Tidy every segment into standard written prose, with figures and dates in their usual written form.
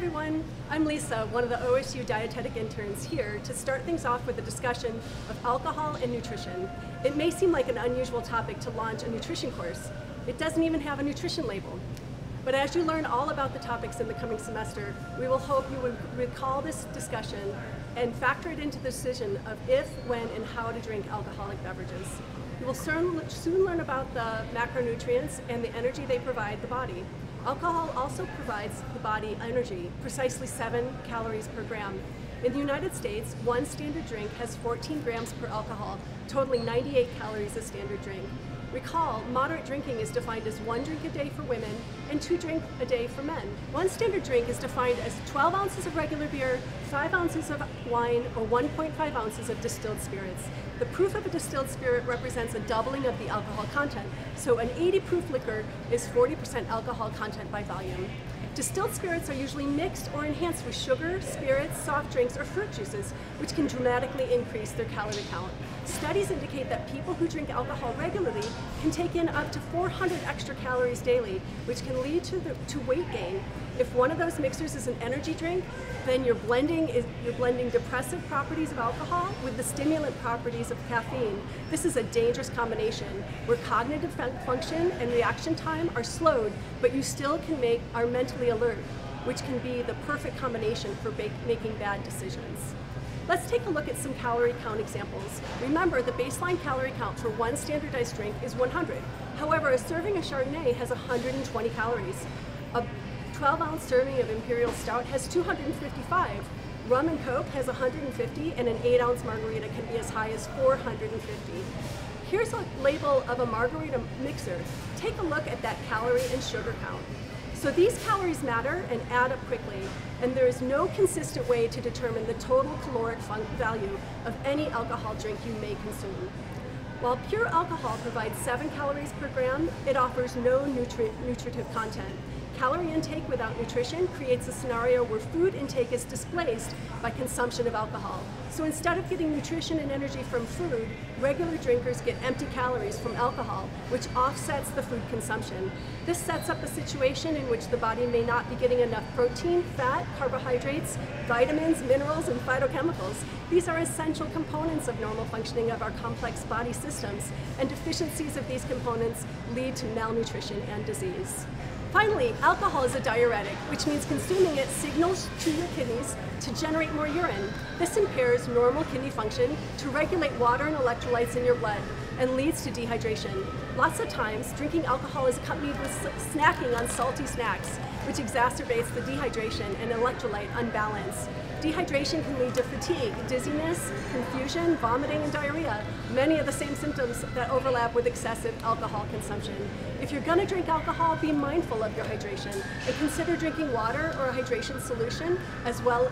everyone. I'm Lisa, one of the OSU dietetic interns here to start things off with a discussion of alcohol and nutrition. It may seem like an unusual topic to launch a nutrition course. It doesn't even have a nutrition label. But as you learn all about the topics in the coming semester, we will hope you would recall this discussion and factor it into the decision of if, when, and how to drink alcoholic beverages. You will soon learn about the macronutrients and the energy they provide the body. Alcohol also provides the body energy, precisely 7 calories per gram. In the United States, one standard drink has 14 grams per alcohol, totaling 98 calories a standard drink. Recall, moderate drinking is defined as 1 drink a day for women and 2 drinks a day for men. One standard drink is defined as 12 ounces of regular beer, 5 ounces of wine, or 1.5 ounces of distilled spirits. The proof of a distilled spirit represents a doubling of the alcohol content, so an 80 proof liquor is 40% alcohol content by volume. Distilled spirits are usually mixed or enhanced with sugar, spirits, soft drinks, or fruit juices, which can dramatically increase their calorie count. Studies indicate that people who drink alcohol regularly can take in up to 400 extra calories daily, which can lead to weight gain. If one of those mixers is an energy drink, then you're blending depressive properties of alcohol with the stimulant properties of caffeine. This is a dangerous combination where cognitive function and reaction time are slowed, but you still are mentally alert, which can be the perfect combination for making bad decisions. Let's take a look at some calorie count examples. Remember, the baseline calorie count for one standardized drink is 100. However, a serving of Chardonnay has 120 calories. A 12-ounce serving of Imperial Stout has 255. Rum and Coke has 150, and an 8-ounce margarita can be as high as 450. Here's a label of a margarita mixer. Take a look at that calorie and sugar count. So these calories matter and add up quickly, and there is no consistent way to determine the total caloric value of any alcohol drink you may consume. While pure alcohol provides 7 calories per gram, it offers no nutritive content. Calorie intake without nutrition creates a scenario where food intake is displaced by consumption of alcohol. So instead of getting nutrition and energy from food, regular drinkers get empty calories from alcohol, which offsets the food consumption. This sets up a situation in which the body may not be getting enough protein, fat, carbohydrates, vitamins, minerals, and phytochemicals. These are essential components of normal functioning of our complex body systems, and deficiencies of these components lead to malnutrition and disease. Finally, alcohol is a diuretic, which means consuming it signals to your kidneys to generate more urine. This impairs normal kidney function to regulate water and electrolytes in your blood and leads to dehydration. Lots of times, drinking alcohol is accompanied with snacking on salty snacks, which exacerbates the dehydration and electrolyte unbalance. Dehydration can lead to fatigue, dizziness, confusion, vomiting, and diarrhea, many of the same symptoms that overlap with excessive alcohol consumption. If you're going to drink alcohol, be mindful of your hydration and consider drinking water or a hydration solution as well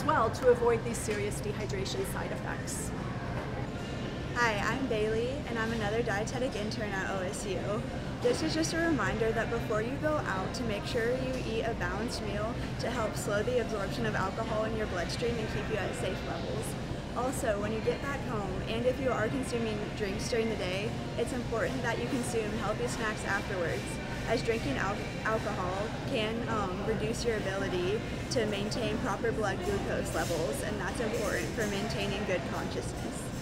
to avoid these serious dehydration side effects. Hi, I'm Bailey, and I'm another dietetic intern at OSU. This is just a reminder that before you go out, to make sure you eat a balanced meal to help slow the absorption of alcohol in your bloodstream and keep you at safe levels. Also, when you get back home, and if you are consuming drinks during the day, it's important that you consume healthy snacks afterwards, as drinking alcohol can reduce your ability to maintain proper blood glucose levels, and that's important for maintaining good consciousness.